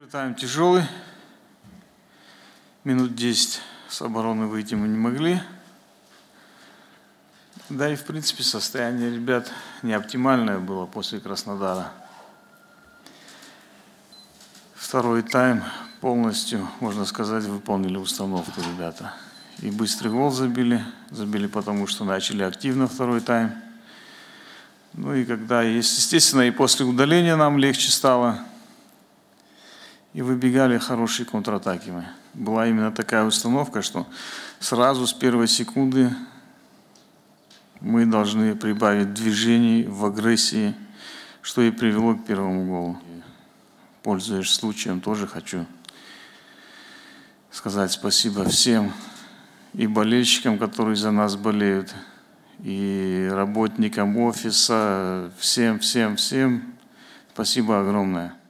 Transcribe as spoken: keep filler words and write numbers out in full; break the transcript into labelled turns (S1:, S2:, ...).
S1: Тайм тяжелый. Минут десять с обороны выйти мы не могли. Да и в принципе состояние ребят не оптимальное было после Краснодара. Второй тайм полностью, можно сказать, выполнили установку ребята. И быстрый гол забили. Забили потому, что начали активно второй тайм. Ну и когда, естественно, и после удаления нам легче стало. И выбегали хорошие контратаки мы. Была именно такая установка, что сразу с первой секунды мы должны прибавить движений в агрессии, что и привело к первому голу. Пользуясь случаем, тоже хочу сказать спасибо всем и болельщикам, которые за нас болеют, и работникам офиса, всем, всем, всем. Спасибо огромное.